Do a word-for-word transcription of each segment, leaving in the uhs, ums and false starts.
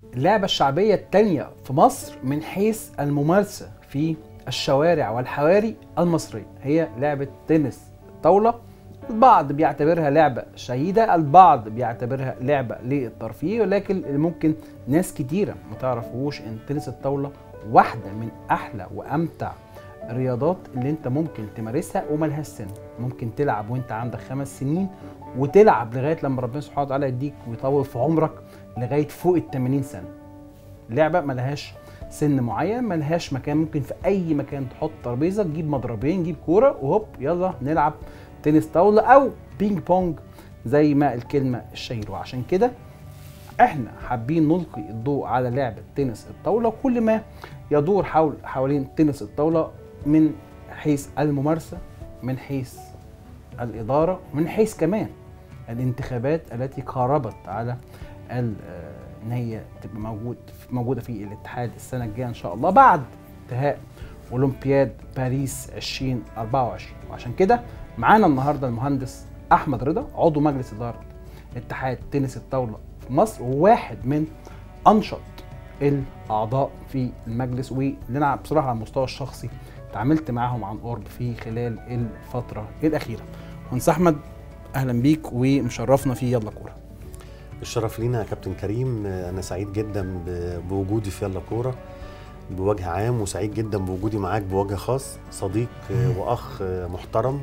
اللعبة الشعبية التانية في مصر من حيث الممارسة في الشوارع والحواري المصرية هي لعبة تنس الطاولة. البعض بيعتبرها لعبة شهيدة، البعض بيعتبرها لعبة للترفيه، ولكن ممكن ناس كتيرة ما تعرفوش ان تنس الطاولة واحدة من احلى وامتع الرياضات اللي انت ممكن تمارسها وملهاش سن. ممكن تلعب وانت عندك خمس سنين وتلعب لغاية لما ربنا سبحانه وتعالى يديك ويطول في عمرك لغاية فوق ال ثمانين سنة. لعبة ملهاش سن معين، ملهاش مكان، ممكن في اي مكان تحط ترابيزة، تجيب مضربين، تجيب كورة وهوب يلا نلعب تنس طاولة او بينج بونج زي ما الكلمة الشهيرة. وعشان كده احنا حابين نلقي الضوء على لعبة تنس الطاولة وكل ما يدور حول حوالين تنس الطاولة من حيث الممارسة، من حيث الإدارة، من حيث كمان الانتخابات التي قاربت على ان هي تبقى موجود موجودة في الاتحاد السنة الجاية ان شاء الله بعد انتهاء اولمبياد باريس ألفين وأربعة وعشرين. وعشان كده معانا النهارده المهندس احمد رضا، عضو مجلس اداره اتحاد تنس الطاوله في مصر وواحد من انشط الاعضاء في المجلس، واللي انا بصراحه على المستوى الشخصي تعاملت معاهم عن قرب في خلال الفتره الاخيره. مهندس احمد اهلا بيك ومشرفنا في يلا كوره. الشرف لينا يا كابتن كريم، انا سعيد جدا بوجودي في يلا كوره بوجه عام، وسعيد جدا بوجودي معاك بوجه خاص، صديق واخ محترم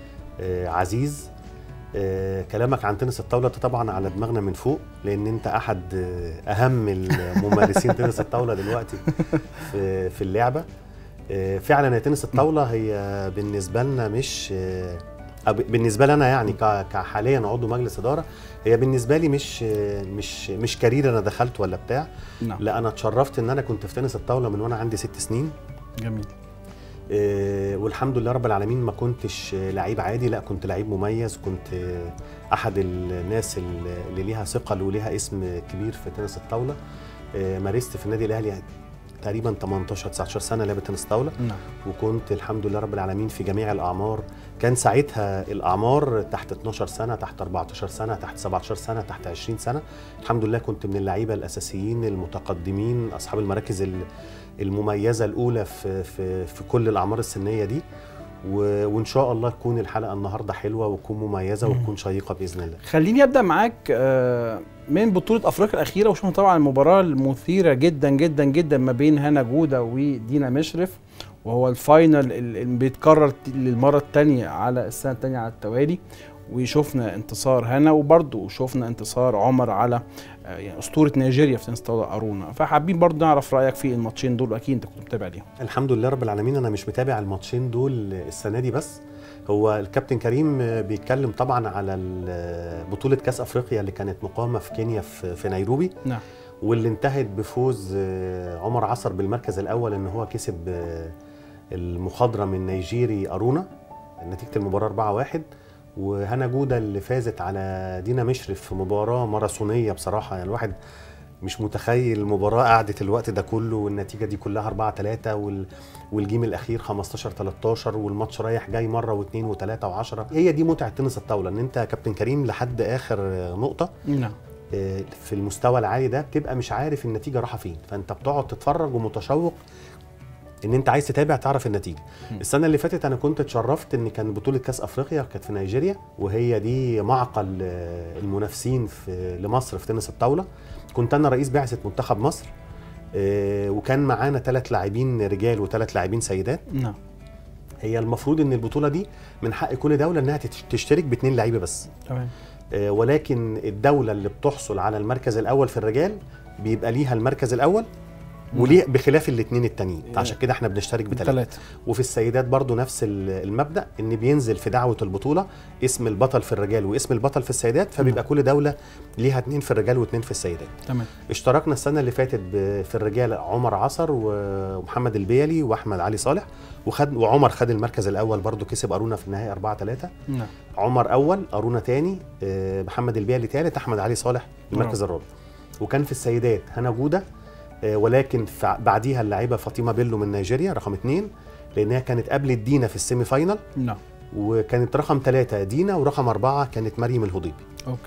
عزيز. كلامك عن تنس الطاوله طبعا على دماغنا من فوق، لان انت احد اهم الممارسين تنس الطاوله دلوقتي في في اللعبه. فعلا تنس الطاوله هي بالنسبه لنا مش بالنسبه لي انا يعني كحاليا عضو مجلس اداره، هي بالنسبه لي مش مش مش كارير انا دخلت ولا بتاع. نعم. لا انا اتشرفت ان انا كنت في تنس الطاوله من وانا عندي ست سنين. جميل. آه والحمد لله رب العالمين ما كنتش لعيب عادي، لا كنت لعيب مميز، كنت احد الناس اللي ليها ثقل وليها اسم كبير في تنس الطاوله. آه مارست في النادي الاهلي تقريبا تمنتاشر تسعتاشر سنه لعبه تنس طاوله. نعم. وكنت الحمد لله رب العالمين في جميع الاعمار. كان ساعتها الاعمار تحت اتناشر سنه، تحت اربعتاشر سنه، تحت سبعتاشر سنه، تحت عشرين سنه. الحمد لله كنت من اللعيبه الاساسيين المتقدمين، اصحاب المراكز المميزه الاولى في في في كل الاعمار السنيه دي. وان شاء الله تكون الحلقه النهارده حلوه وتكون مميزه وتكون شيقه باذن الله. خليني ابدا معاك من بطوله افريقيا الاخيره، وشوفنا طبعا المباراه المثيره جدا جدا جدا ما بين هنا جوده ودينا مشرف، وهو الفاينل اللي بيتكرر للمره الثانيه على السنه الثانيه على التوالي. وشوفنا انتصار هنا، وبرضه شوفنا انتصار عمر على يعني اسطوره نيجيريا في تنس الطاوله ارونا. فحابين برضه نعرف رايك في الماتشين دول، واكيد انت كنت متابع ليهم. الحمد لله رب العالمين انا مش متابع الماتشين دول السنه دي بس. هو الكابتن كريم بيتكلم طبعا على بطوله كاس افريقيا اللي كانت مقامه في كينيا في نيروبي. نعم. واللي انتهت بفوز عمر عصر بالمركز الاول، ان هو كسب المخاضره من نيجيري ارونا نتيجه المباراه أربعة واحد. وهنا جوده اللي فازت على دينا مشرف في مباراه ماراثونيه بصراحه، يعني الواحد مش متخيل المباراه قعدت الوقت ده كله والنتيجه دي كلها أربعة ثلاثة، والجيم الاخير خمستاشر تلتاشر، والماتش رايح جاي مره واثنين وثلاثه وعشرة. هي دي متعه تنس الطاوله، ان انت يا كابتن كريم لحد اخر نقطه نعم في المستوى العالي ده بتبقى مش عارف النتيجه رايحه فين، فانت بتقعد تتفرج ومتشوق ان انت عايز تتابع تعرف النتيجه. م. السنه اللي فاتت انا كنت اتشرفت ان كان بطوله كاس افريقيا كانت في نيجيريا، وهي دي معقل المنافسين في لمصر في تنس الطاوله. كنت انا رئيس بعثه منتخب مصر، وكان معانا ثلاث لاعبين رجال وثلاث لاعبين سيدات. نعم. هي المفروض ان البطوله دي من حق كل دوله انها تشترك باثنين لعيبه بس. تمام. ولكن الدوله اللي بتحصل على المركز الاول في الرجال بيبقى ليها المركز الاول وليه بخلاف الاثنين التانيين، فعشان كده احنا بنشترك بثلاثه. وفي السيدات برضو نفس المبدا، ان بينزل في دعوه البطوله اسم البطل في الرجال واسم البطل في السيدات، فبيبقى كل دوله ليها اثنين في الرجال واثنين في السيدات. تمام. اشتركنا السنه اللي فاتت في الرجال عمر عصر ومحمد البيلي واحمد علي صالح، وخد وعمر خد المركز الاول برضو، كسب ارونا في النهائي أربعة ثلاثة. نعم. عمر اول، ارونا ثاني، محمد البيلي ثالث، احمد علي صالح المركز الرابع. وكان في السيدات هنا جوده، ولكن بعديها اللاعبه فاطمه بيلو من نيجيريا رقم اثنين، لانها كانت قبل دينا في السيمي فاينال. نعم. وكانت رقم ثلاثة دينا، ورقم أربعة كانت مريم الهضيبي. اوكي.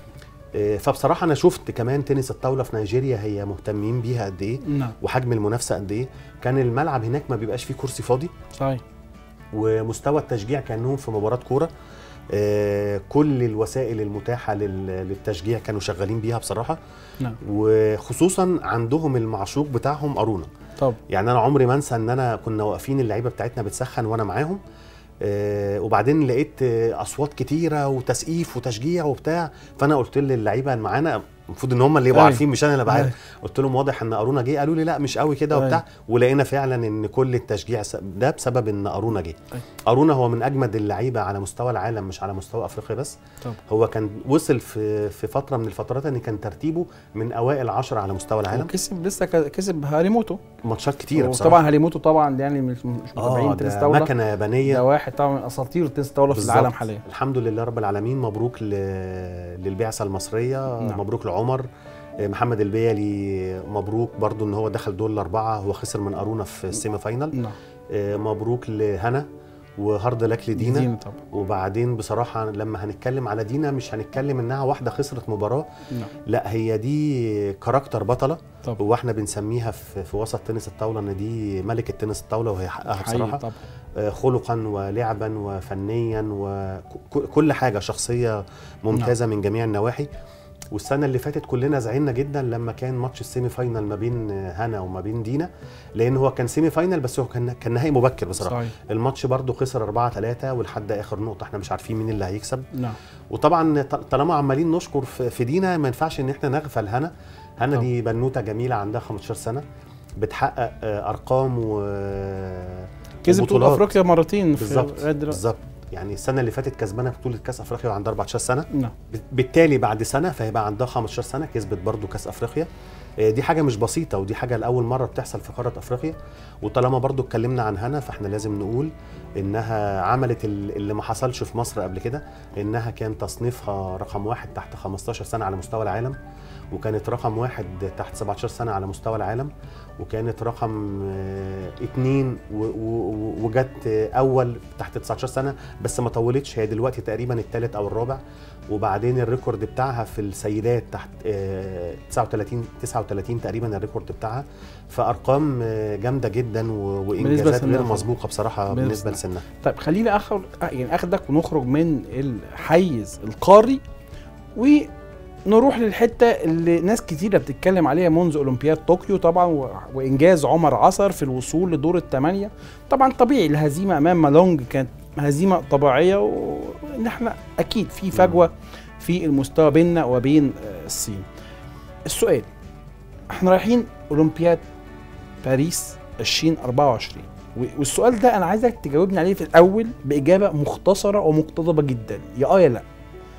فبصراحه انا شفت كمان تنس الطاوله في نيجيريا هي مهتمين بيها قد ايه، نعم. وحجم المنافسه قد ايه. كان الملعب هناك ما بيبقاش فيه كرسي فاضي، صحيح، ومستوى التشجيع كانهم في مباراه كوره. آه كل الوسائل المتاحه للتشجيع كانوا شغالين بيها بصراحه. نعم. وخصوصا عندهم المعشوق بتاعهم ارونا. طب يعني انا عمري ما انسى ان انا كنا واقفين اللعيبه بتاعتنا بتسخن وانا معاهم، آه وبعدين لقيت آه اصوات كتيره وتسقيف وتشجيع وبتاع، فانا قلت للعيبه اللي معانا المفروض ان هم اللي يبقوا عارفين مش انا اللي بعرف، قلت لهم واضح ان ارونا جه، قالوا لي لا مش قوي كده وبتاع، ولقينا فعلا ان كل التشجيع ده بسبب ان ارونا جه. ارونا هو من اجمد اللعيبه على مستوى العالم مش على مستوى افريقيا بس. طب. هو كان وصل في في فتره من الفترات ان كان ترتيبه من اوائل عشرة على مستوى العالم، وكسب لسه كسب هاريموتو ماتشات كتيره بصراحه. طبعا هاريموتو طبعا يعني مش متابعين تنس طاوله، مكنه يابانيه، ده واحد طبعا من اساطير تنس طاوله في العالم حاليا. الحمد لله رب العالمين. مبروك للبعثه المصريه. نعم. مبروك لعمر محمد البيلي، مبروك برضو ان هو دخل دور الاربعه، هو خسر من ارونا في السيمي فاينال. نعم. مبروك لهنا وهارد لك لدينا. دينا طبعا. وبعدين بصراحه لما هنتكلم على دينا مش هنتكلم انها واحده خسرت مباراه. نعم. لا هي دي كاركتر بطله. طبعا. واحنا بنسميها في, في وسط تنس الطاوله ان دي ملكه تنس الطاوله، وهي حقها بصراحه. طبعا. خلقا ولعبا وفنيا وكل حاجه، شخصيه ممتازه. نعم. من جميع النواحي. والسنه اللي فاتت كلنا زعلنا جدا لما كان ماتش السيمي فاينال ما بين هنا وما بين دينا، لان هو كان سيمي فاينال بس هو كان كان نهائي مبكر بصراحه. صحيح. الماتش برده خسر أربعة ثلاثة ولحد اخر نقطه احنا مش عارفين مين اللي هيكسب. نعم. وطبعا طالما عمالين نشكر في دينا ما ينفعش ان احنا نغفل هنا. هنا دي بنوته جميله عندها خمستاشر سنه بتحقق ارقام و كسبت بطولة افريقيا مرتين. بالظبط بالظبط. يعني السنه اللي فاتت كسبانه بطوله كاس افريقيا وعندها أربعتاشر سنه. نعم. بالتالي بعد سنه فهيبقى عندها خمستاشر سنه كسبت برضو كاس افريقيا. دي حاجه مش بسيطه، ودي حاجه لاول مره بتحصل في قاره افريقيا. وطالما برضو اتكلمنا عن هنا فاحنا لازم نقول انها عملت اللي ما حصلش في مصر قبل كده، انها كان تصنيفها رقم واحد تحت خمستاشر سنه على مستوى العالم، وكانت رقم واحد تحت سبعتاشر سنه على مستوى العالم، وكانت رقم اتنين وجت اول تحت تسعتاشر سنه بس ما طولتش. هي دلوقتي تقريبا الثالث او الرابع. وبعدين الريكورد بتاعها في السيدات تحت تسعة وتلاتين تسعة وتلاتين تقريبا الريكورد بتاعها. فارقام جامده جدا وانجازات غير مسبوقه بصراحه بالنسبه لسنها. طيب خليني اخد يعني اخدك ونخرج من الحيز القاري ونروح للحته اللي ناس كتيره بتتكلم عليها منذ اولمبياد طوكيو طبعا، وانجاز عمر عصر في الوصول لدور الثمانيه. طبعا طبيعي الهزيمه امام مالونج كانت هزيمه طبيعيه، وان احنا اكيد في فجوه في المستوى بيننا وبين الصين. السؤال، احنا رايحين اولمبياد باريس ألفين وأربعة وعشرين، والسؤال ده انا عايزك تجاوبني عليه في الاول باجابه مختصره ومقتضبه جدا، يا اه يا لا.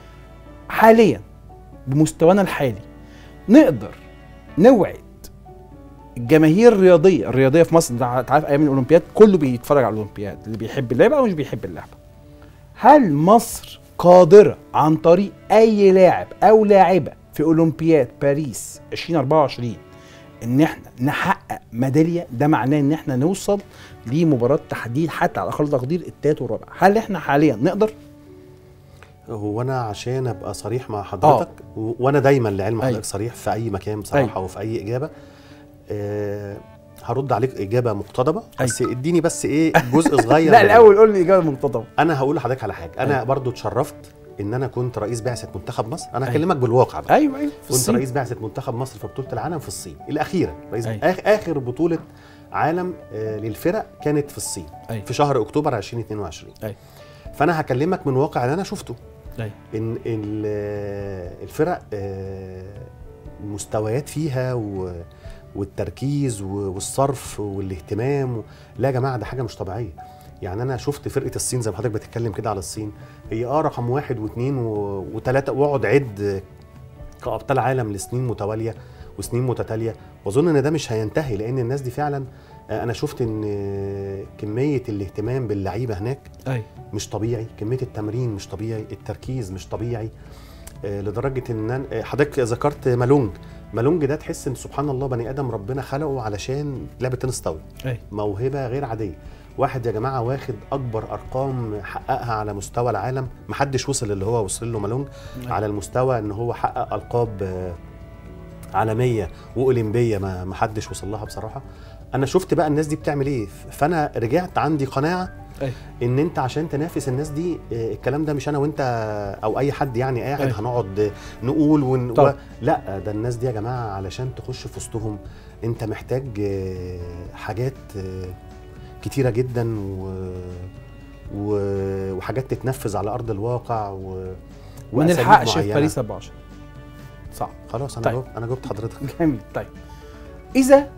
حاليا بمستوانا الحالي نقدر نوعد الجماهير الرياضيه الرياضيه في مصر، انت عارف ايام الاولمبياد كله بيتفرج على الاولمبياد، اللي بيحب اللعبه ومش بيحب اللعبه. هل مصر قادره عن طريق اي لاعب او لاعبه في اولمبياد باريس ألفين وأربعة وعشرين ان احنا نحقق ميداليه؟ ده معناه ان احنا نوصل لمباراه تحديد حتى على اقل تقدير التالت والرابع. هل احنا حاليا نقدر؟ هو انا عشان ابقى صريح مع حضرتك، آه. وانا دايما لعلم حضرتك صريح في اي مكان بصراحه. أي. وفي اي اجابه أه هرد عليك اجابه مقتضبه. بس اديني بس ايه جزء صغير. لا الاول قول لي اجابه مقتضبه. انا هقول لحضرتك على حاجه. انا أي. برضو اتشرفت ان انا كنت رئيس بعثه منتخب مصر. انا هكلمك بالواقع بقى. ايوه ايوه كنت الصين. رئيس بعثه منتخب مصر في بطوله العالم في الصين الاخيره. رئيس أي. اخر بطوله عالم آه للفرق كانت في الصين. أي. في شهر اكتوبر ألفين واثنين وعشرين. أي. فانا هكلمك من واقع اللي انا شفته. أي. ان الفرق المستويات فيها والتركيز والصرف والاهتمام، لا يا جماعه ده حاجه مش طبيعيه. يعني انا شفت فرقه الصين زي ما حضرتك بتتكلم كده على الصين، هي اه رقم واحد واثنين وثلاثه، واقعد عد كابطال عالم لسنين متواليه وسنين متتاليه، واظن ان ده مش هينتهي، لان الناس دي فعلا انا شفت ان كميه الاهتمام باللعيبه هناك أي. مش طبيعي، كميه التمرين مش طبيعي، التركيز مش طبيعي، لدرجه ان حضرتك ذكرت مالونج. مالونج ده تحس ان سبحان الله بني ادم ربنا خلقه علشان لعبه تنس طاوله، موهبه غير عاديه. واحد يا جماعه واخد اكبر ارقام حققها على مستوى العالم، محدش وصل اللي هو وصل له مالونج على المستوى ان هو حقق القاب عالميه واولمبيه ما محدش وصل لها بصراحه. انا شفت بقى الناس دي بتعمل ايه، فانا رجعت عندي قناعه أي. ان انت عشان تنافس الناس دي الكلام ده مش انا وانت او اي حد يعني قاعد أي. هنقعد نقول ون... و... لا ده الناس دي يا جماعه علشان تخش في وسطهم انت محتاج حاجات كتيره جدا و... و... وحاجات تتنفذ على ارض الواقع و... ما نلحقش في باريس أربعة وعشرين. صح خلاص انا طيب. جاوبت انا جاوبت حضرتك. جميل. طيب اذا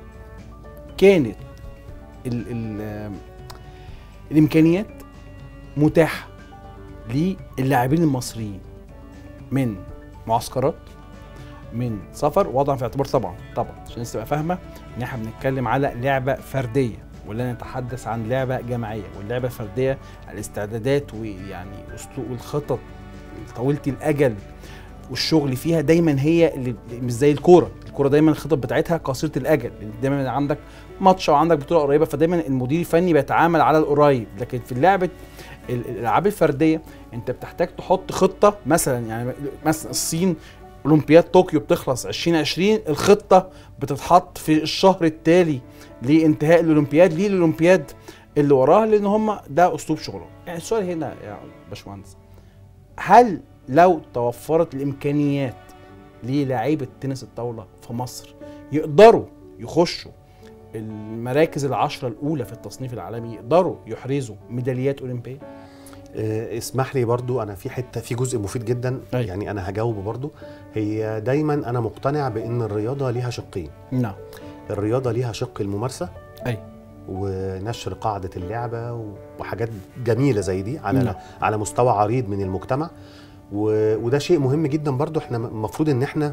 كانت ال ال الامكانيات متاحه للاعبين المصريين من معسكرات، من سفر، وضعا في اعتبار طبعا طبعا عشان الناس تبقى فاهمه ان احنا بنتكلم على لعبه فرديه ولا نتحدث عن لعبه جماعيه، واللعبه الفرديه الاستعدادات ويعني والخطط طويله الاجل والشغل فيها دايما هي اللي مش زي الكوره، الكوره دايما الخطط بتاعتها قصيره الاجل، دايما عندك ماتش او عندك بطوله قريبه فدايما المدير الفني بيتعامل على القريب، لكن في اللعبه الالعاب الفرديه انت بتحتاج تحط خطه. مثلا يعني مثلا الصين اولمبياد طوكيو بتخلص عشرين عشرين، الخطه بتتحط في الشهر التالي لانتهاء الاولمبياد ليه الاولمبياد اللي وراها، لان هم ده اسلوب شغلهم. يعني السؤال هنا يا باشمهندس، هل لو توفرت الامكانيات للاعيبه تنس الطاوله في مصر يقدروا يخشوا المراكز العشرة الاولى في التصنيف العالمي، يقدروا يحرزوا ميداليات اولمبيه؟ اه اسمح لي برضو انا في حته في جزء مفيد جدا أي. يعني انا هجاوبه برضو. هي دايما انا مقتنع بان الرياضه ليها شقين. نعم. الرياضه ليها شق الممارسه اي ونشر قاعده اللعبه وحاجات جميله زي دي على نعم. على مستوى عريض من المجتمع، وده شيء مهم جدا برضو. احنا المفروض ان احنا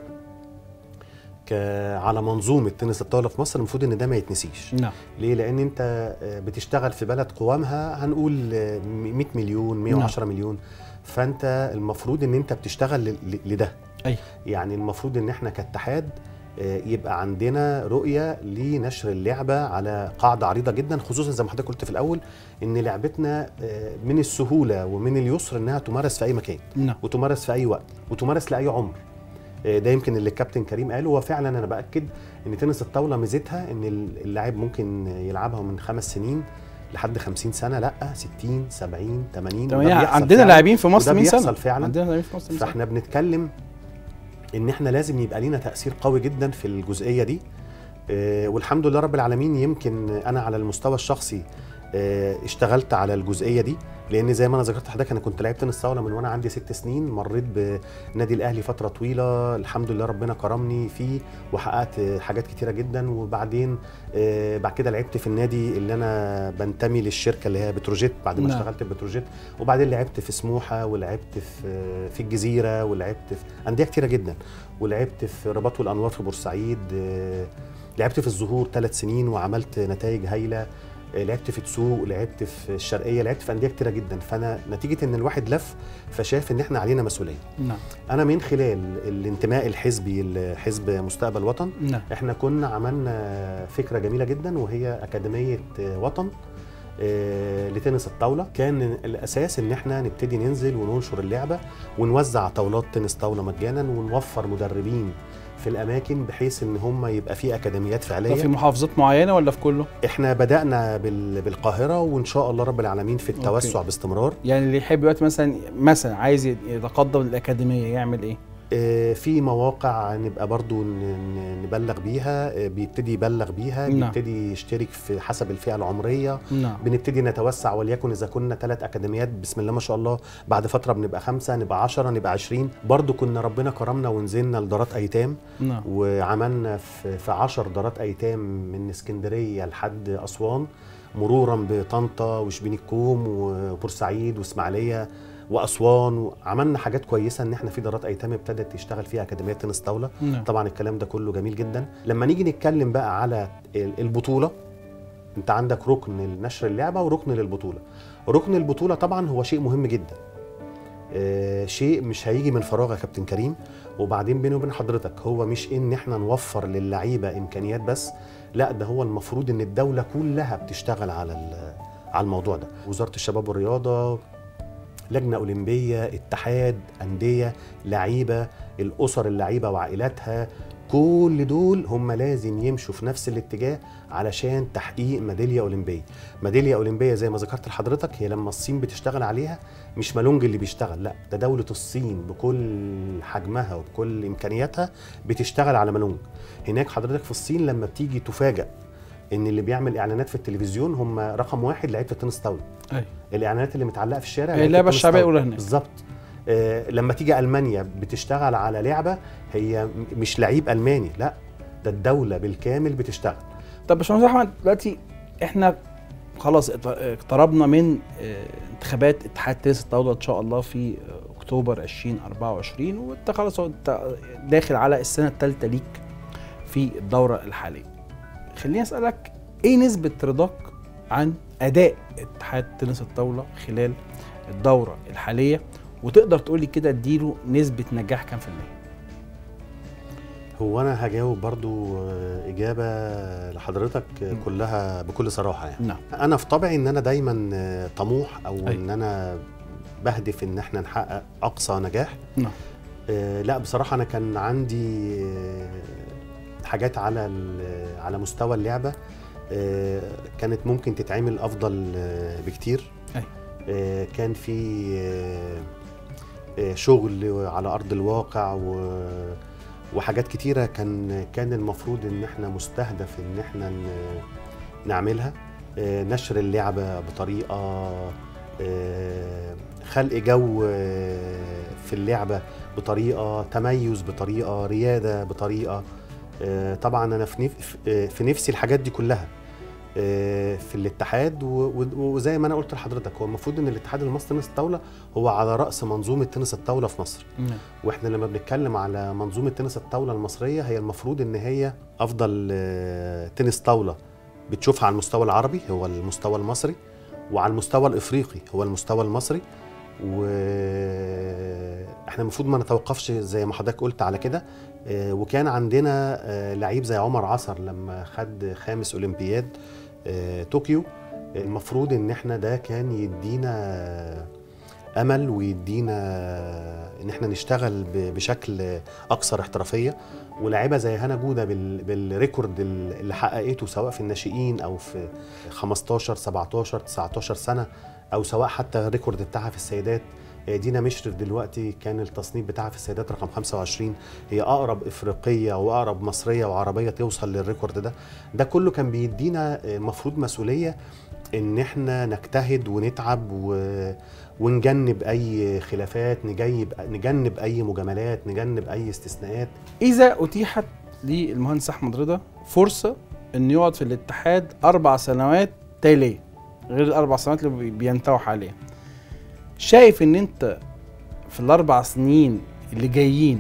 على منظومه تنس الطاوله في مصر المفروض ان ده ما يتنسيش. نعم. ليه؟ لان انت بتشتغل في بلد قوامها هنقول مية مليون مية وعشرة نعم. مليون، فانت المفروض ان انت بتشتغل لده. أي. يعني المفروض ان احنا كاتحاد يبقى عندنا رؤيه لنشر اللعبه على قاعده عريضه جدا، خصوصا زي ما حضرتك قلت في الاول ان لعبتنا من السهوله ومن اليسر انها تمارس في اي مكان. نعم. وتمارس في اي وقت وتمارس لاي عمر. ده يمكن اللي الكابتن كريم قاله، وفعلا انا باكد ان تنس الطاوله ميزتها ان اللاعب ممكن يلعبها من خمس سنين لحد خمسين سنه، لا ستين سبعين ثمانين. عندنا لاعبين في مصر مية سنه فعلا. عندنا لاعبين في مصر. فاحنا بنتكلم ان احنا لازم يبقى لينا تاثير قوي جدا في الجزئيه دي. أه والحمد لله رب العالمين. يمكن انا على المستوى الشخصي أه اشتغلت على الجزئيه دي، لان زي ما انا ذكرت لحضرتك انا كنت لعيب تنس طاوله من وانا عندي ست سنين، مريت بالنادي الاهلي فتره طويله، الحمد لله ربنا كرمني فيه وحققت حاجات كتيره جدا. وبعدين أه بعد كده لعبت في النادي اللي انا بنتمي للشركه اللي هي بتروجيت بعد ما اشتغلت في بتروجيت، وبعدين لعبت في سموحه ولعبت في في الجزيره ولعبت في انديه كتيره جدا، ولعبت في رباط والانوار في بورسعيد، أه لعبت في الزهور ثلاث سنين وعملت نتائج هايله، لعبت في تسوق، لعبت في الشرقيه، لعبت في انديه كتيره جدا. فانا نتيجه ان الواحد لف فشاف ان احنا علينا مسؤوليه. نعم. انا من خلال الانتماء الحزبي لحزب مستقبل وطن، نعم. احنا كنا عملنا فكره جميله جدا وهي اكاديميه وطن لتنس الطاوله. كان الاساس ان احنا نبتدي ننزل وننشر اللعبه ونوزع طاولات تنس طاوله مجانا ونوفر مدربين في الاماكن بحيث ان هم يبقى في اكاديميات فعليه. في محافظات معينه ولا في كله؟ احنا بدانا بالقاهره وان شاء الله رب العالمين في التوسع أوكي. باستمرار. يعني اللي يحب دلوقتي مثلا مثلا عايز يتقدم للاكاديميه يعمل ايه؟ في مواقع نبقى برضو نبلغ بيها، بيبتدي يبلغ بيها، نعم. بيبتدي يشترك في حسب الفئة العمرية، نعم. بنبتدي نتوسع، وليكن إذا كنا ثلاث أكاديميات بسم الله ما شاء الله بعد فترة بنبقى خمسة، نبقى عشرة، نبقى عشرين. برضو كنا ربنا كرمنا ونزلنا لدارات أيتام، نعم. وعملنا في عشر دارات أيتام من اسكندرية لحد أسوان، مرورا بطنطا وشبين الكوم وبورسعيد واسماعيلية واسوان، وعملنا حاجات كويسه ان احنا في دارات ايتام ابتدت تشتغل فيها اكاديميات تنس طاوله. نعم. طبعا الكلام ده كله جميل جدا. لما نيجي نتكلم بقى على البطوله، انت عندك ركن لنشر اللعبه وركن للبطوله. ركن البطوله طبعا هو شيء مهم جدا، آه شيء مش هيجي من فراغ يا كابتن كريم. وبعدين بيني وبين حضرتك هو مش ان احنا نوفر للعيبه امكانيات بس، لا ده هو المفروض ان الدوله كلها بتشتغل على على الموضوع ده. وزاره الشباب والرياضه، لجنه اولمبيه، اتحاد، انديه، لعيبه، الاسر اللعيبه وعائلاتها، كل دول هم لازم يمشوا في نفس الاتجاه علشان تحقيق ميداليه اولمبيه. ميداليه اولمبيه زي ما ذكرت لحضرتك هي لما الصين بتشتغل عليها، مش مالونج اللي بيشتغل، لا ده دوله الصين بكل حجمها وبكل امكانياتها بتشتغل على مالونج. هناك حضرتك في الصين لما بتيجي تفاجأ ان اللي بيعمل اعلانات في التلفزيون هم رقم واحد لعيبه التنس طاوله. اي الاعلانات اللي متعلقه في الشارع هي اللعبه الشعبيه الاولى هناك بالظبط. آه لما تيجي المانيا بتشتغل على لعبه هي مش لعيب الماني، لا ده الدوله بالكامل بتشتغل. طب باشمهندس احمد، دلوقتي احنا خلاص اقتربنا من انتخابات اتحاد تنس الطاوله ان شاء الله في اكتوبر ألفين وأربعة وعشرين، وانت خلاص انت داخل على السنه الثالثه ليك في الدوره الحاليه. خليني اسالك ايه نسبه رضاك عن اداء اتحاد تنس الطاوله خلال الدوره الحاليه، وتقدر تقول لي كده اديله نسبه نجاح كام في المية؟ هو انا هجاوب برضو اجابه لحضرتك كلها بكل صراحه يعني. نعم. انا في طبعي ان انا دايما طموح او أي. ان انا بهدف ان احنا نحقق اقصى نجاح. نعم. آه لا بصراحه انا كان عندي حاجات على على مستوى اللعبه آه كانت ممكن تتعمل افضل بكتير. أي. آه كان في آه شغل على ارض الواقع و وحاجات كتيرة كان كان المفروض ان احنا مستهدف ان احنا نعملها. نشر اللعبة بطريقة، خلق جو في اللعبة بطريقة، تميز بطريقة، ريادة بطريقة. طبعا انا في نفسي الحاجات دي كلها في الاتحاد، وزي ما انا قلت لحضرتك هو المفروض ان الاتحاد المصري لتنس الطاوله هو على راس منظومه تنس الطاوله في مصر. م. واحنا لما بنتكلم على منظومه تنس الطاوله المصريه هي المفروض ان هي افضل تنس طاوله بتشوفها على المستوى العربي هو المستوى المصري، وعلى المستوى الافريقي هو المستوى المصري. واحنا المفروض ما نتوقفش زي ما حضرتك قلت على كده. وكان عندنا لعيب زي عمر عصر لما خد خامس اولمبياد طوكيو، المفروض ان احنا ده كان يدينا امل ويدينا ان احنا نشتغل بشكل اكثر احترافيه. ولاعيبه زي هنا جوده بالريكورد اللي حققته سواء في الناشئين او في خمستاشر سبعتاشر تسعتاشر سنه، او سواء حتى الريكورد بتاعها في السيدات. دينا مشرف دلوقتي كان التصنيف بتاعها في السيدات رقم خمسة وعشرين، هي اقرب افريقيه واقرب مصريه وعربيه توصل للريكورد ده. ده كله كان بيدينا المفروض مسؤوليه ان احنا نجتهد ونتعب و... ونجنب اي خلافات، نجيب نجنب اي مجاملات، نجنب اي استثناءات. اذا اتيحت للمهندس احمد رضا فرصه انه يقعد في الاتحاد اربع سنوات تاليه غير الاربع سنوات اللي بينتهوا حاليا، شايف ان انت في الاربع سنين اللي جايين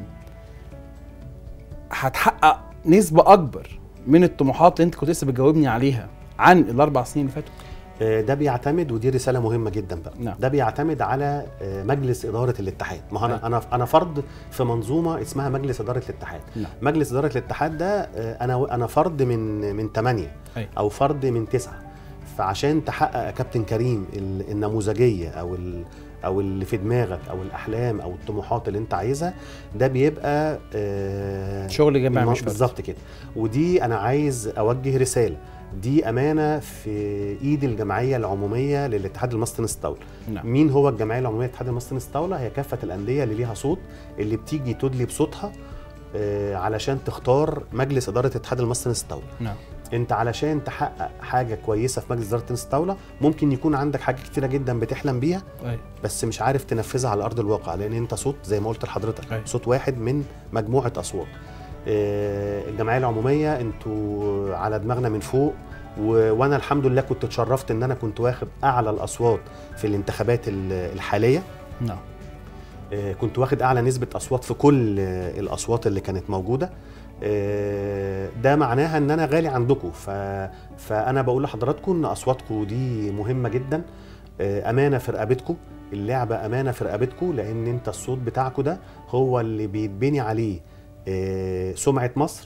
هتحقق نسبه اكبر من الطموحات اللي انت كنت لسه بتجاوبني عليها عن الاربع سنين اللي فاتوا؟ ده بيعتمد، ودي رساله مهمه جدا بقى. نعم. ده بيعتمد على مجلس اداره الاتحاد. ما انا أي. انا انا فرد في منظومه اسمها مجلس اداره الاتحاد. نعم. مجلس اداره الاتحاد ده انا انا فرد من من ثمانية او فرد من تسعة. فعشان تحقق يا كابتن كريم النموذجيه او او اللي في دماغك او الاحلام او الطموحات اللي انت عايزها، ده بيبقى آه شغل جماعي مش بالظبط كده. ودي انا عايز اوجه رساله، دي امانه في ايد الجمعيه العموميه للاتحاد المصري لتنس الطاوله. نعم. مين هو الجمعيه العموميه للاتحاد المصري لتنس الطاوله؟ هي كافه الانديه اللي ليها صوت، اللي بتيجي تدلي بصوتها آه علشان تختار مجلس اداره الاتحاد المصري لتنس الطاوله. نعم. انت علشان تحقق حاجه كويسه في مجلس اداره تنس الطاوله ممكن يكون عندك حاجات كتيره جدا بتحلم بيها. أي. بس مش عارف تنفذها على ارض الواقع، لان انت صوت زي ما قلت لحضرتك. أي. صوت واحد من مجموعه اصوات. اه الجمعيه العموميه انتوا على دماغنا من فوق، وانا الحمد لله كنت اتشرفت ان انا كنت واخد اعلى الاصوات في الانتخابات الحاليه. نعم. اه كنت واخد اعلى نسبه اصوات في كل الاصوات اللي كانت موجوده. ده معناها ان انا غالي عندكم، فانا بقول لحضراتكم ان اصواتكم دي مهمه جدا، امانه في رقبتكم، اللعبه امانه في رقبتكم، لان انت الصوت بتاعكم ده هو اللي بيتبني عليه سمعه مصر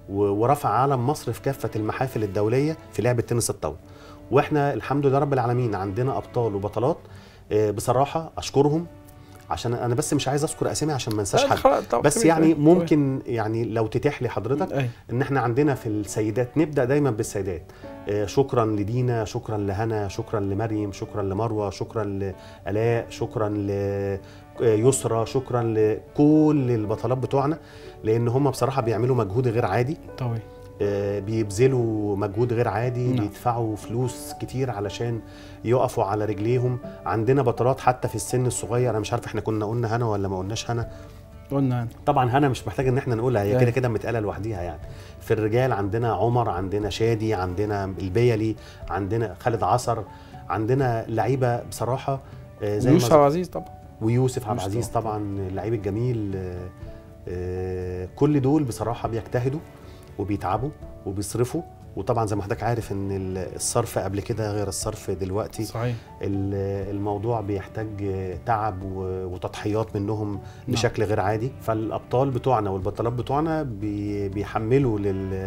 ورفع علم مصر في كافه المحافل الدوليه في لعبه تنس الطاوله. واحنا الحمد لله رب العالمين عندنا ابطال وبطلات بصراحه اشكرهم، عشان انا بس مش عايز اذكر اسامي عشان ما انساش حد، بس يعني ممكن يعني لو تتيح لي حضرتك أي. ان احنا عندنا في السيدات نبدا دايما بالسيدات. شكرا لدينا، شكرا لهنا، شكرا لمريم، شكرا لمروه، شكرا لالاء، شكرا ليسرى، شكرا لكل البطلات بتوعنا، لان هم بصراحه بيعملوا مجهود غير عادي طبعا. بيبذلوا مجهود غير عادي، نعم. بيدفعوا فلوس كتير علشان يقفوا على رجليهم. عندنا بطلات حتى في السن الصغير، انا مش عارف احنا كنا قلنا هنا ولا ما قلناش هنا. قلنا هنا طبعا. هنا مش محتاج ان احنا نقولها، هي كده كده متقاله لوحديها يعني. في الرجال عندنا عمر، عندنا شادي، عندنا البيلي، عندنا خالد عصر، عندنا لعيبه بصراحه زي يوسف عبد العزيز طبعا، ويوسف عبد العزيز طبعا اللعيب الجميل. كل دول بصراحه بيجتهدوا وبيتعبوا وبيصرفوا، وطبعا زي ما حضرتك عارف ان الصرف قبل كده غير الصرف دلوقتي. صحيح. الموضوع بيحتاج تعب وتضحيات منهم بشكل غير عادي. فالابطال بتوعنا والبطلات بتوعنا بيحملوا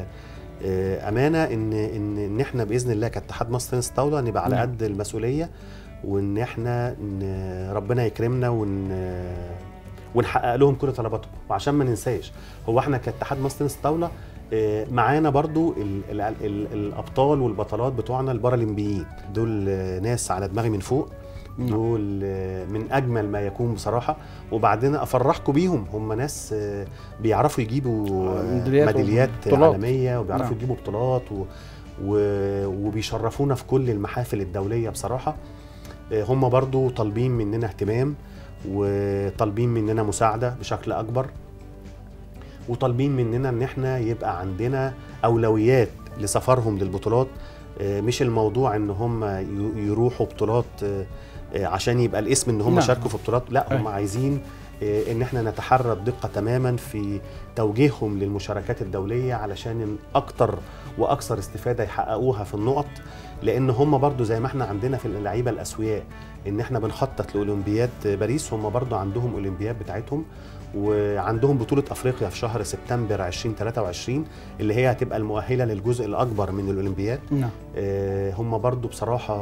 للامانه ان ان ان احنا باذن الله كاتحاد مصر تنس طاوله نبقى على قد المسؤوليه، وان احنا ربنا يكرمنا ون ونحقق لهم كل طلباتهم. وعشان ما ننساش، هو احنا كاتحاد مصر تنس طاوله معانا برضو ال ال ال الابطال والبطلات بتوعنا البارالمبيين، دول ناس على دماغي من فوق، دول من اجمل ما يكون بصراحه. وبعدين افرحكم بيهم، هم ناس بيعرفوا يجيبوا ميداليات عالميه، وبيعرفوا نعم. يجيبوا بطولات و وبيشرفونا في كل المحافل الدوليه بصراحه. هم برضو طالبين مننا اهتمام، وطالبين مننا مساعده بشكل اكبر، وطالبين مننا ان احنا يبقى عندنا اولويات لسفرهم للبطولات. مش الموضوع ان هم يروحوا بطولات عشان يبقى الاسم ان هم نعم. شاركوا في بطولات، لا هم عايزين ان احنا نتحرى الدقه تماما في توجيههم للمشاركات الدوليه، علشان اكتر واكثر استفاده يحققوها في النقط. لان هم برضو زي ما احنا عندنا في اللعيبه الاسوياء ان احنا بنخطط لاولمبياد باريس، هم برضو عندهم اولمبياد بتاعتهم، وعندهم بطولة أفريقيا في شهر سبتمبر ألفين وثلاثة وعشرين اللي هي هتبقى المؤهلة للجزء الأكبر من الأولمبياد. نعم. آه هم برضو بصراحة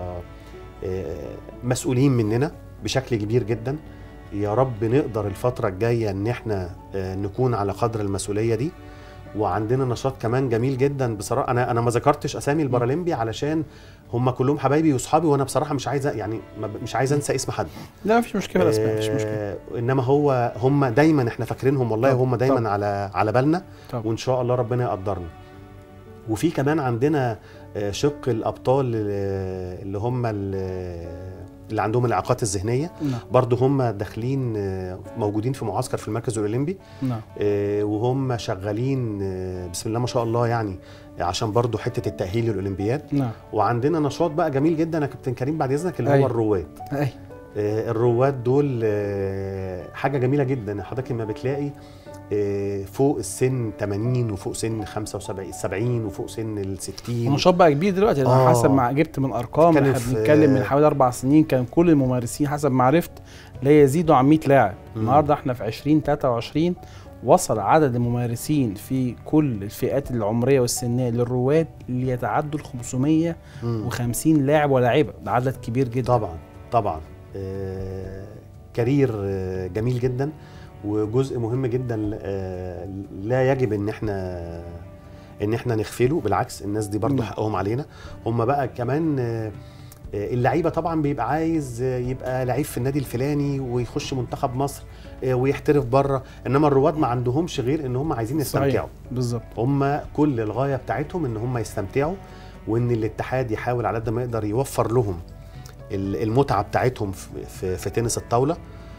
آه مسؤولين مننا بشكل كبير جدا. يا رب نقدر الفترة الجاية إن احنا آه نكون على قدر المسؤولية دي. وعندنا نشاط كمان جميل جدا بصراحة. أنا أنا ما ذكرتش أسامي البارالمبي علشان هم كلهم حبايبي واصحابي، وانا بصراحه مش عايز يعني مش عايز انسى اسم حد. لا مفيش مشكله، اسمع مفيش مشكله. انما هو هم دايما احنا فاكرينهم والله، هم دايما طب. على على بالنا، طب. وان شاء الله ربنا يقدرنا. وفي كمان عندنا شق الابطال اللي هم اللي عندهم الاعاقات الذهنيه، نعم. برضو هم داخلين موجودين في معسكر في المركز الاولمبي، نعم. وهم شغالين بسم الله ما شاء الله يعني عشان برضو حته التاهيل للاولمبياد، نعم. وعندنا نشاط بقى جميل جدا يا كابتن كريم بعد اذنك اللي أي. هو الرواد. أي. الرواد دول حاجه جميله جدا. حضرتك لما بتلاقي فوق السن ثمانين وفوق سن خمسة وسبعين سبعين وفوق سن ال ستين، نشاط بقى كبير دلوقتي. انا آه. حسب ما جبت من ارقام، احنا بنتكلم من حوالي اربع سنين كان كل الممارسين حسب ما عرفت لا يزيدوا عن مئة لاعب. النهارده احنا في ألفين وثلاثة وعشرين وصل عدد الممارسين في كل الفئات العمريه والسنيه للرواد اللي يتعدوا ال خمسمئة وخمسين لاعب ولاعيبه. ده عدد كبير جدا. طبعا طبعا. آه كارير آه جميل جدا، وجزء مهم جدا آه لا يجب ان احنا ان احنا نغفله. بالعكس الناس دي برضو حقهم علينا. هم بقى كمان آه اللعيبه طبعا بيبقى عايز يبقى لعيب في النادي الفلاني ويخش منتخب مصر ويحترف بره، انما الرواد ما عندهمش غير ان هم عايزين يستمتعوا. بالظبط. هم كل الغايه بتاعتهم ان هم يستمتعوا، وان الاتحاد يحاول على قد ما يقدر يوفر لهم المتعه بتاعتهم في, في تنس الطاوله.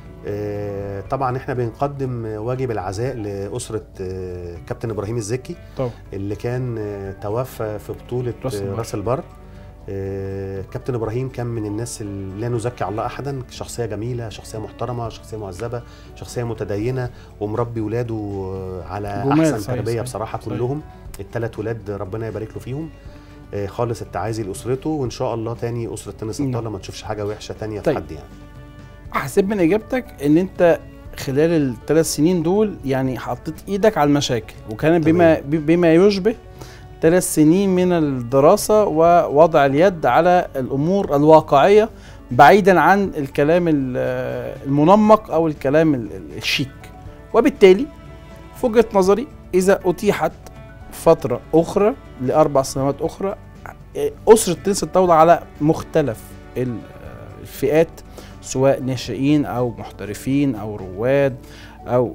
طبعا احنا بنقدم واجب العزاء لاسره كابتن ابراهيم الزكي طبعا. اللي كان توفى في بطوله راس البر. كابتن ابراهيم كان من الناس اللي لا نزكي على الله احدا، شخصيه جميله، شخصيه محترمه، شخصيه مهذبه، شخصيه متدينه، ومربي ولاده على احسن تربيه بصراحه. صحيح. كلهم الثلاث ولاد ربنا يبارك له فيهم. خالص التعازي لاسرته، وان شاء الله تاني اسره تنس الطاوله ما تشوفش حاجه وحشه تانيه في طيب. حد يعني. حسيت من اجابتك ان انت خلال الثلاث سنين دول يعني حطيت ايدك على المشاكل، وكان بما بما يشبه ثلاث سنين من الدراسة ووضع اليد على الأمور الواقعية بعيدا عن الكلام المنمق أو الكلام الشيك. وبالتالي في وجهة نظري إذا أتيحت فترة أخرى لأربع سنوات أخرى، أسرة تنس الطاولة على مختلف الفئات سواء ناشئين أو محترفين أو رواد أو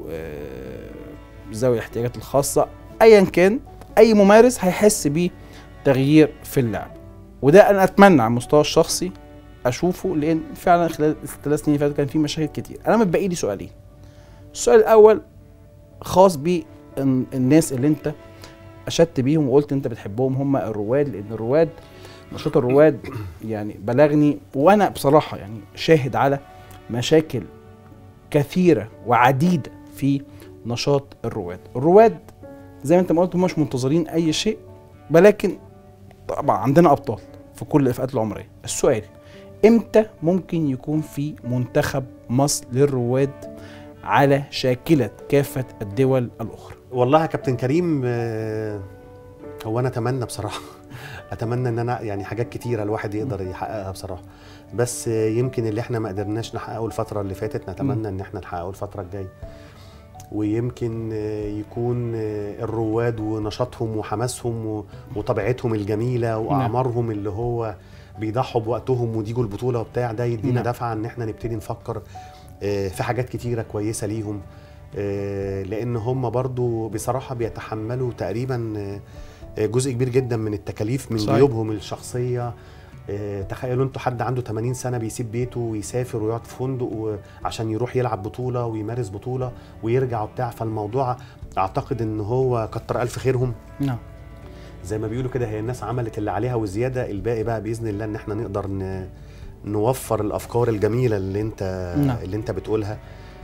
ذوي الاحتياجات الخاصة، أيا كان أي ممارس هيحس بيه تغيير في اللعب. وده أنا أتمنى على المستوى الشخصي أشوفه، لأن فعلا خلال الثلاث سنين اللي فاتوا كان في مشاكل كتير. أنا متبقي لي سؤالين. السؤال الأول خاص بالناس اللي أنت أشدت بيهم وقلت أنت بتحبهم، هم الرواد، لأن الرواد نشاط الرواد يعني بلغني، وأنا بصراحة يعني شاهد على مشاكل كثيرة وعديدة في نشاط الرواد. الرواد زي ما انت ما قلت مش منتظرين اي شيء، ولكن طبعا عندنا ابطال في كل الفئات العمريه. السؤال امتى ممكن يكون في منتخب مصر للرواد على شاكله كافه الدول الاخرى؟ والله يا كابتن كريم، هو انا اتمنى بصراحه اتمنى ان انا يعني حاجات كتيره الواحد يقدر يحققها بصراحه، بس يمكن اللي احنا ما قدرناش نحققه الفتره اللي فاتت نتمنى ان احنا نحققه الفتره الجايه. ويمكن يكون الرواد ونشاطهم وحماسهم وطبيعتهم الجميله واعمارهم اللي هو بيضحوا بوقتهم وديجوا البطوله وبتاع ده يدينا دفعه ان احنا نبتدي نفكر في حاجات كتيره كويسه ليهم، لان هم برضو بصراحه بيتحملوا تقريبا جزء كبير جدا من التكاليف من جيوبهم الشخصيه. تخيلوا انتوا حد عنده ثمانين سنه بيسيب بيته ويسافر ويقعد في فندق عشان يروح يلعب بطوله ويمارس بطوله ويرجع وبتاع، فالموضوع اعتقد ان هو كتر الف خيرهم. نعم زي ما بيقولوا كده، هي الناس عملت اللي عليها وزياده، الباقي بقى باذن الله ان احنا نقدر نوفر الافكار الجميله اللي انت نعم. اللي انت بتقولها.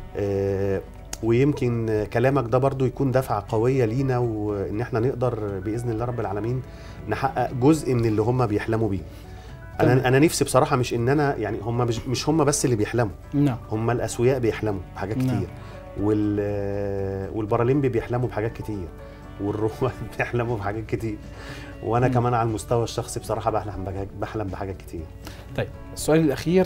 اه ويمكن كلامك ده برضو يكون دفعه قويه لينا، وان احنا نقدر باذن الله رب العالمين نحقق جزء من اللي هم بيحلموا بيه. انا انا نفسي بصراحه مش ان انا يعني هم مش مش هم بس اللي بيحلموا، نعم هم الاسوياء بيحلموا بحاجات كتير، نعم. وال والبارالمبي بيحلموا بحاجات كتير، والرواد بيحلموا بحاجات كتير، وانا مم. كمان على المستوى الشخصي بصراحه بحلم بحلم بحاجات كتير. طيب السؤال الاخير،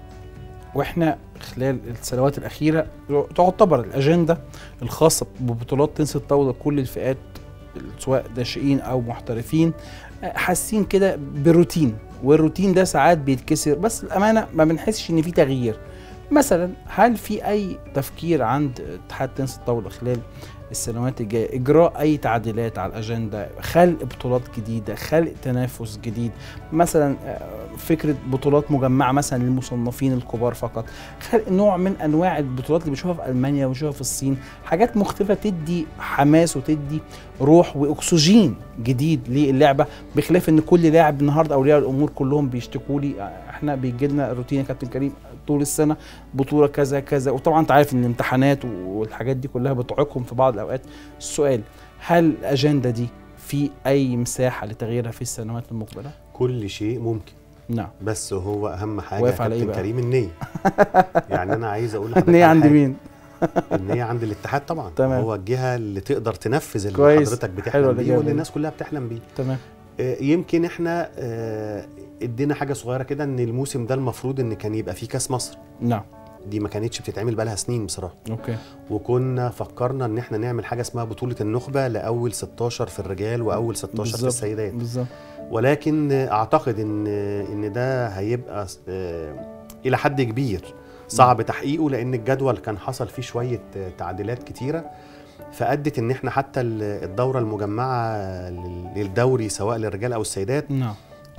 واحنا خلال السنوات الاخيره تعتبر الاجنده الخاصه ببطولات تنس الطاوله كل الفئات سواء ناشئين او محترفين حاسين كده بروتين، والروتين ده ساعات بيتكسر، بس الامانه ما بنحسش ان في تغيير. مثلا هل في اي تفكير عند اتحاد تنس الطاوله خلال السنوات الجايه اجراء اي تعديلات على الاجنده، خلق بطولات جديده، خلق تنافس جديد، مثلا فكره بطولات مجمعه مثلا للمصنفين الكبار فقط، خلق نوع من انواع البطولات اللي بنشوفها في المانيا وبنشوفها في الصين، حاجات مختلفه تدي حماس وتدي روح واكسجين جديد للعبه، بخلاف ان كل لاعب النهارده اولياء الامور كلهم بيشتكوا لي احنا بيجي لنا روتين يا كابتن كريم طول السنه بطوله كذا كذا، وطبعا انت عارف ان الامتحانات والحاجات دي كلها بتعيقهم في بعض الاوقات. السؤال هل الاجنده دي في اي مساحه لتغييرها في السنوات المقبله؟ كل شيء ممكن، نعم، بس هو اهم حاجه يا كابتن كريم النيه. يعني انا عايز اقول لحضرتك النيه عند مين؟ النيه عند الاتحاد طبعا. تمام. هو الجهه اللي تقدر تنفذ اللي حضرتك بتحلم بيه واللي الناس كلها بتحلم بيه. تمام. آه يمكن احنا آه ادينا حاجه صغيره كده، ان الموسم ده المفروض ان كان يبقى فيه كاس مصر. نعم. دي ما كانتش بتتعمل بقى لها سنين بصراحه. اوكي. وكنا فكرنا ان احنا نعمل حاجه اسمها بطوله النخبه لاول ستاشر في الرجال واول ستاشر بالزبط. في السيدات. بالظبط. ولكن اعتقد ان ان ده هيبقى آه الى حد كبير صعب تحقيقه، لان الجدول كان حصل فيه شويه تعديلات كتيره، فادت ان احنا حتى الدوره المجمعه للدوري سواء للرجال او السيدات نعم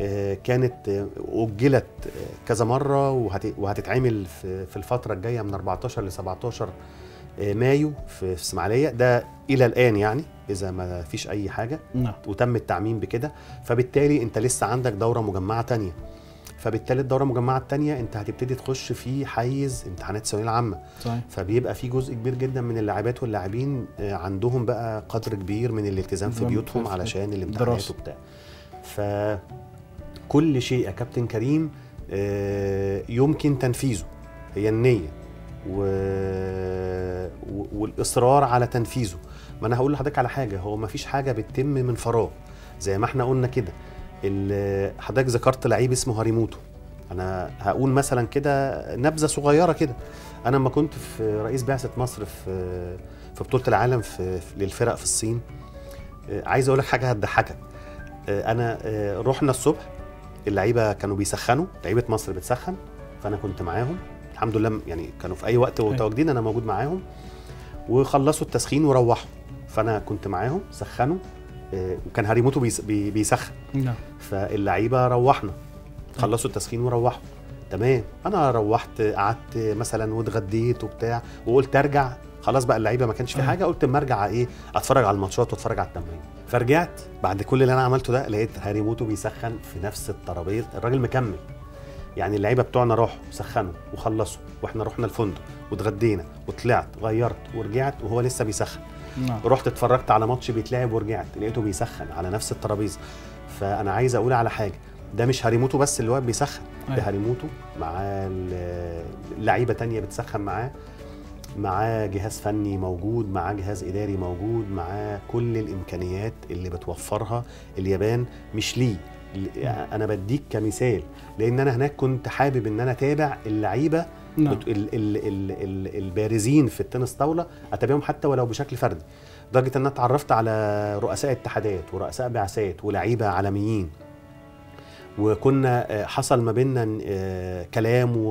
كانت اجلت كذا مره، وهتتعمل في الفتره الجايه من أربعتاشر ل سبعتاشر مايو في اسماعيليه، ده الى الان يعني اذا ما فيش اي حاجه. نعم. وتم التعميم بكده، فبالتالي انت لسه عندك دوره مجمعه تانية، فبالتالي الدوره المجمعه الثانيه انت هتبتدي تخش في حيز امتحانات الثانويه العامه. صحيح. فبيبقى في جزء كبير جدا من اللاعبات واللاعبين عندهم بقى قدر كبير من الالتزام في بيوتهم في علشان الامتحانات وبتاع. فكل شيء يا كابتن كريم يمكن تنفيذه، هي النيه و... والاصرار على تنفيذه. ما انا هقول لحضرتك على حاجه، هو ما فيش حاجه بتتم من فراغ زي ما احنا قلنا كده. حضرتك ذكرت لعيب اسمه هاريموتو، انا هقول مثلا كده نبذه صغيره كده. انا لما كنت في رئيس بعثه مصر في في بطوله العالم في للفرق في الصين، عايز اقول لك حاجه هتضحكك. انا رحنا الصبح، اللعيبه كانوا بيسخنوا، لعيبه مصر بتسخن، فانا كنت معاهم الحمد لله، يعني كانوا في اي وقت متواجدين انا موجود معاهم، وخلصوا التسخين وروحوا، فانا كنت معاهم سخنوا، وكان هاريموتو بيسخن. نعم. فاللعيبه روحنا، خلصوا التسخين وروحوا، تمام. انا روحت قعدت مثلا واتغديت وبتاع، وقلت ارجع خلاص بقى، اللعيبه ما كانش في حاجه، قلت اما ارجع ايه اتفرج على الماتشات واتفرج على التمرين. فرجعت بعد كل اللي انا عملته ده، لقيت هاريموتو بيسخن في نفس الترابيزه، الراجل مكمل. يعني اللعيبه بتوعنا راحوا سخنوا وخلصوا، واحنا رحنا الفندق واتغدينا وطلعت غيرت ورجعت وهو لسه بيسخن. نعم. رحت اتفرجت على ماتش بيتلعب ورجعت لقيته بيسخن على نفس الترابيزه. فانا عايز اقول على حاجه، ده مش هاريموتو بس اللي هو بيسخن، ده هاريموتو معاه لعيبه تانية بتسخن معاه، معاه جهاز فني موجود، معاه جهاز اداري موجود، معاه كل الامكانيات اللي بتوفرها اليابان مش ليه. انا بديك كمثال، لان انا هناك كنت حابب ان انا اتابع اللعيبه ال ال ال ال البارزين في التنس طاوله، اتابعهم حتى ولو بشكل فردي، لدرجه ان انا اتعرفت على رؤساء اتحادات ورؤساء بعثات ولاعيبه عالميين، وكنا حصل ما بيننا كلام و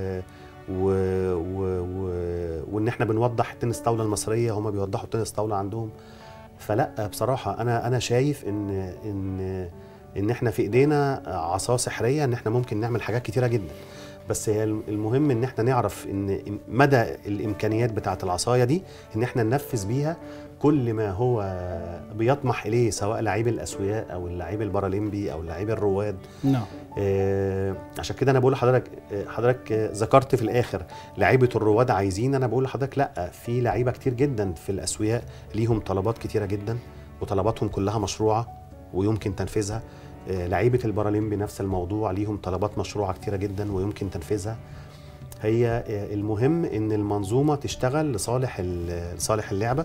و و و وان احنا بنوضح التنس طاوله المصريه، هم بيوضحوا التنس طاوله عندهم. فلا بصراحه انا انا شايف ان ان ان احنا في ايدينا عصا سحريه، ان احنا ممكن نعمل حاجات كتيره جدا، بس هي المهم ان احنا نعرف ان مدى الامكانيات بتاعه العصايه دي، ان احنا ننفذ بيها كل ما هو بيطمح اليه، سواء لعيب الاسوياء او اللعيب البارالمبي او اللعيب الرواد. نعم. آه عشان كده انا بقول لحضرتك، حضرتك ذكرت في الاخر لعيبه الرواد عايزين، انا بقول لحضرتك لا، في لعيبه كتير جدا في الاسوياء ليهم طلبات كتيره جدا، وطلباتهم كلها مشروعه ويمكن تنفيذها. آه لعيبه البارالمبي نفس الموضوع، ليهم طلبات مشروعه كتيره جدا ويمكن تنفيذها. هي آه المهم ان المنظومه تشتغل لصالح لصالح اللعبه،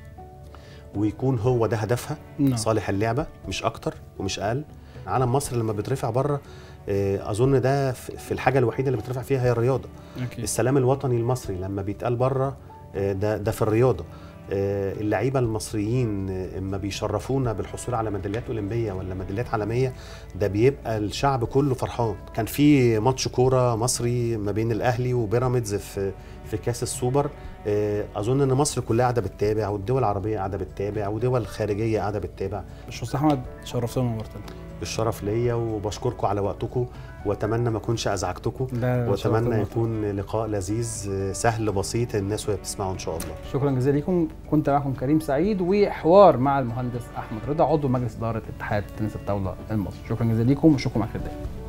ويكون هو ده هدفها. نعم. صالح اللعبه مش اكتر ومش اقل. علم مصر لما بيترفع بره، اظن ده في الحاجه الوحيده اللي بيترفع فيها هي الرياضه. أكيد. السلام الوطني المصري لما بيتقال بره، ده ده في الرياضه. اللعيبه المصريين اما بيشرفونا بالحصول على ميداليات اولمبيه ولا ميداليات عالميه، ده بيبقى الشعب كله فرحان. كان في ماتش كوره مصري ما بين الاهلي وبيراميدز في في كاس السوبر، اظن ان مصر كلها قاعده بتتابع، والدول العربيه قاعده بتتابع، ودول خارجيه قاعده بتتابع. باشمهندس احمد شرفتنا ونورتنا. الشرف ليا، وبشكركم على وقتكم، واتمنى ما اكونش ازعجتكم، واتمنى يكون لقاء لذيذ سهل بسيط الناس وهي بتسمعه ان شاء الله. شكرا جزيلا لكم، كنت معكم كريم سعيد، وحوار مع المهندس احمد رضا عضو مجلس اداره اتحاد تنس الطاوله المصري. شكرا جزيلا لكم وشكرا على الخدمه.